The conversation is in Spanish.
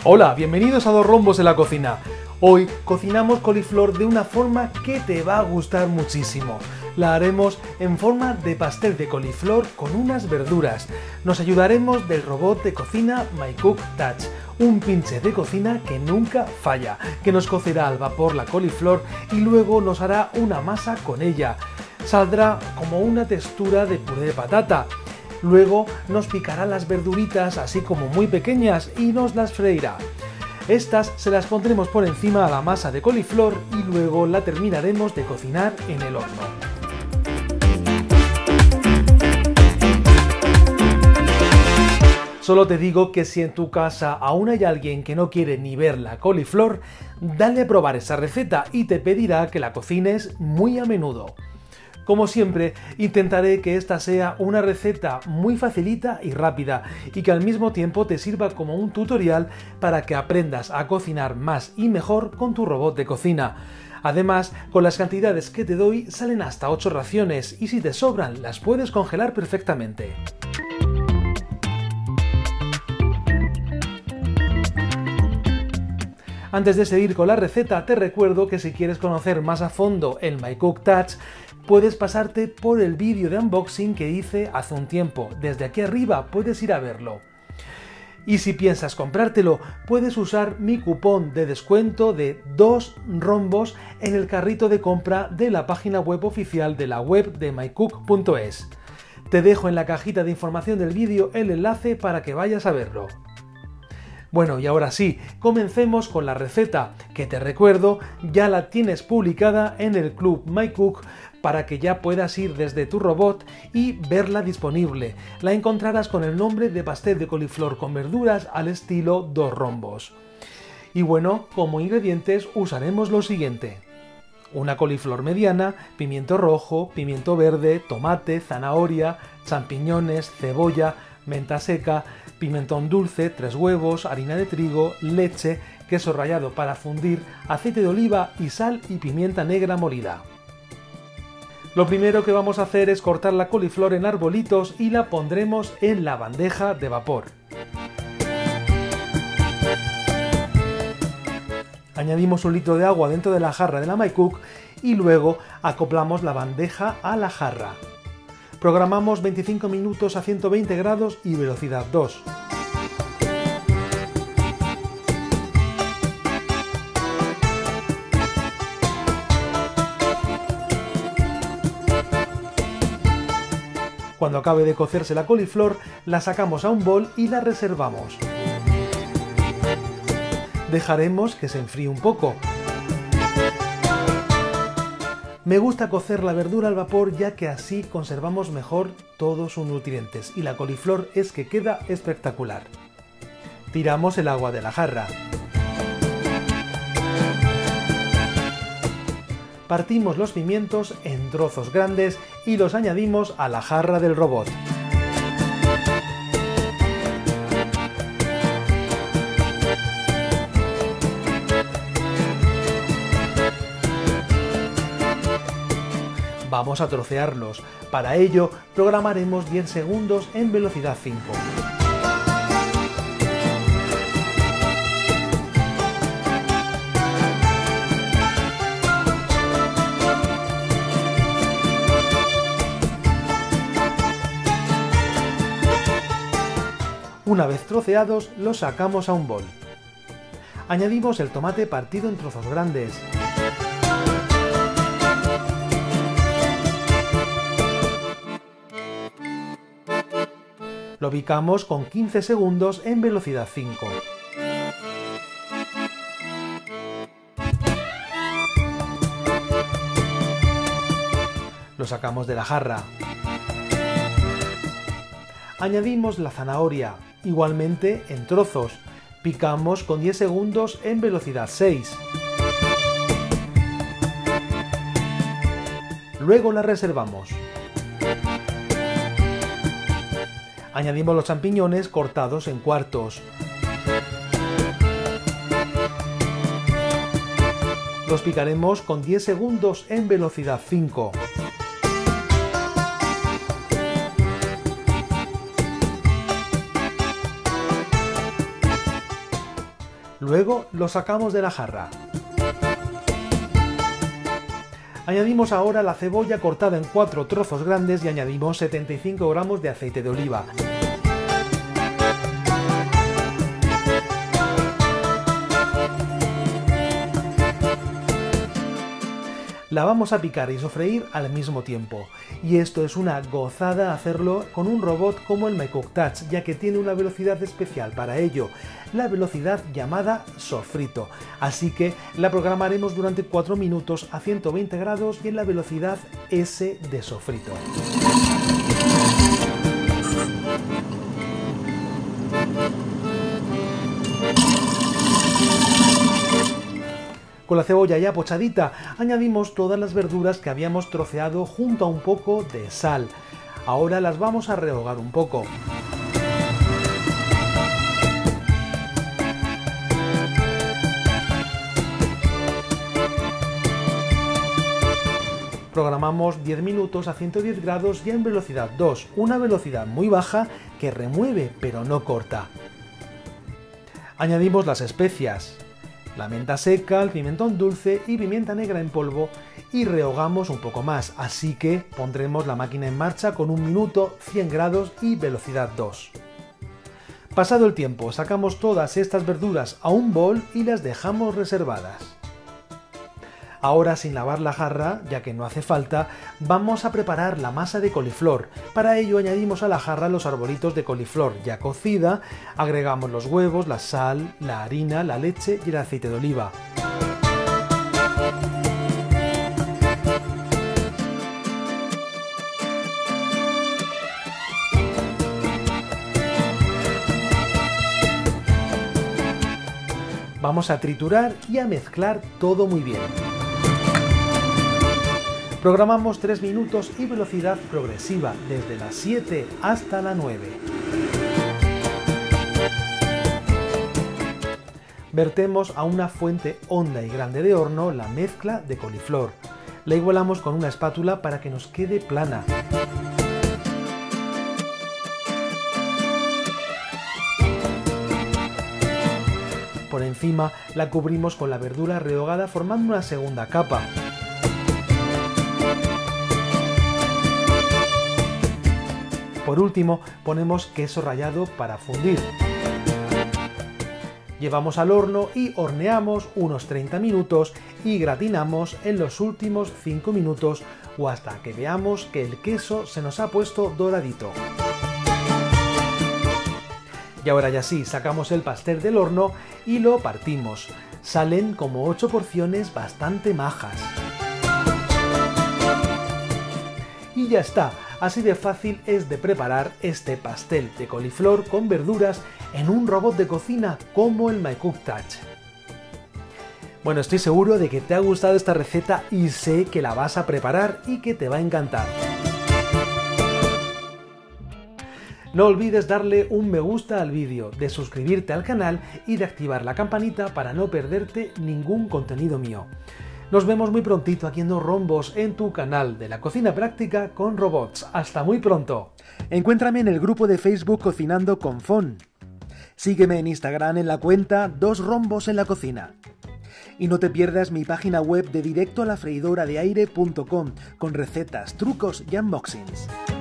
Hola, bienvenidos a Dos Rombos en la Cocina. Hoy cocinamos coliflor de una forma que te va a gustar muchísimo. La haremos en forma de pastel de coliflor con unas verduras. Nos ayudaremos del robot de cocina MyCook Touch, un pinche de cocina que nunca falla, que nos cocerá al vapor la coliflor y luego nos hará una masa con ella. Saldrá como una textura de puré de patata. Luego nos picará las verduritas así como muy pequeñas y nos las freirá. Estas se las pondremos por encima a la masa de coliflor y luego la terminaremos de cocinar en el horno. Solo te digo que si en tu casa aún hay alguien que no quiere ni ver la coliflor, dale a probar esa receta y te pedirá que la cocines muy a menudo. Como siempre, intentaré que esta sea una receta muy facilita y rápida y que al mismo tiempo te sirva como un tutorial para que aprendas a cocinar más y mejor con tu robot de cocina. Además, con las cantidades que te doy salen hasta 8 raciones y si te sobran las puedes congelar perfectamente. Antes de seguir con la receta, te recuerdo que si quieres conocer más a fondo el MyCook Touch, puedes pasarte por el vídeo de unboxing que hice hace un tiempo. Desde aquí arriba puedes ir a verlo. Y si piensas comprártelo, puedes usar mi cupón de descuento de 2 rombos en el carrito de compra de la página web oficial de la web de mycook.es. Te dejo en la cajita de información del vídeo el enlace para que vayas a verlo. Bueno, y ahora sí, comencemos con la receta, que te recuerdo, ya la tienes publicada en el Club MyCook para que ya puedas ir desde tu robot y verla disponible. La encontrarás con el nombre de pastel de coliflor con verduras al estilo Dos Rombos. Y bueno, como ingredientes usaremos lo siguiente: una coliflor mediana, pimiento rojo, pimiento verde, tomate, zanahoria, champiñones, cebolla, menta seca, pimentón dulce, 3 huevos, harina de trigo, leche, queso rallado para fundir, aceite de oliva y sal y pimienta negra molida. Lo primero que vamos a hacer es cortar la coliflor en arbolitos y la pondremos en la bandeja de vapor. Añadimos 1 litro de agua dentro de la jarra de la MyCook y luego acoplamos la bandeja a la jarra. Programamos 25 minutos a 120 grados y velocidad 2. Cuando acabe de cocerse la coliflor, la sacamos a un bol y la reservamos. Dejaremos que se enfríe un poco. Me gusta cocer la verdura al vapor ya que así conservamos mejor todos sus nutrientes y la coliflor es que queda espectacular. Tiramos el agua de la jarra. Partimos los pimientos en trozos grandes y los añadimos a la jarra del robot. Vamos a trocearlos. Para ello, programaremos 10 segundos en velocidad 5. Una vez troceados, los sacamos a un bol. Añadimos el tomate partido en trozos grandes. Lo picamos con 15 segundos en velocidad 5. Lo sacamos de la jarra. Añadimos la zanahoria, igualmente en trozos. Picamos con 10 segundos en velocidad 6. Luego la reservamos. Añadimos los champiñones cortados en cuartos. Los picaremos con 10 segundos en velocidad 5. Luego lo sacamos de la jarra. Añadimos ahora la cebolla cortada en 4 trozos grandes y añadimos 75 gramos de aceite de oliva. La vamos a picar y sofreír al mismo tiempo. Y esto es una gozada hacerlo con un robot como el MyCook Touch, ya que tiene una velocidad especial para ello, la velocidad llamada sofrito. Así que la programaremos durante 4 minutos a 120 grados y en la velocidad S de sofrito. Con la cebolla ya pochadita, añadimos todas las verduras que habíamos troceado junto a un poco de sal. Ahora las vamos a rehogar un poco. Programamos 10 minutos a 110 grados y en velocidad 2, una velocidad muy baja que remueve pero no corta. Añadimos las especias, la menta seca, el pimentón dulce y pimienta negra en polvo y rehogamos un poco más, así que pondremos la máquina en marcha con 1 minuto, 100 grados y velocidad 2. Pasado el tiempo, sacamos todas estas verduras a un bol y las dejamos reservadas. Ahora, sin lavar la jarra, ya que no hace falta, vamos a preparar la masa de coliflor. Para ello añadimos a la jarra los arbolitos de coliflor ya cocida, agregamos los huevos, la sal, la harina, la leche y el aceite de oliva. Vamos a triturar y a mezclar todo muy bien. Programamos 3 minutos y velocidad progresiva, desde las 7 hasta la 9. Vertemos a una fuente honda y grande de horno la mezcla de coliflor. La igualamos con una espátula para que nos quede plana. Por encima la cubrimos con la verdura rehogada formando una segunda capa. Por último, ponemos queso rallado para fundir. Llevamos al horno y horneamos unos 30 minutos y gratinamos en los últimos 5 minutos o hasta que veamos que el queso se nos ha puesto doradito. Y ahora ya sí, sacamos el pastel del horno y lo partimos. Salen como 8 porciones bastante majas. Y ya está. Así de fácil es de preparar este pastel de coliflor con verduras en un robot de cocina como el MyCook Touch. Bueno, estoy seguro de que te ha gustado esta receta y sé que la vas a preparar y que te va a encantar. No olvides darle un me gusta al vídeo, de suscribirte al canal y de activar la campanita para no perderte ningún contenido mío. Nos vemos muy prontito aquí en Dos Rombos en tu canal de la cocina práctica con robots. ¡Hasta muy pronto! Encuéntrame en el grupo de Facebook Cocinando con Fon. Sígueme en Instagram en la cuenta Dos Rombos en la Cocina. Y no te pierdas mi página web de directoalafreidoradeaire.com con recetas, trucos y unboxings.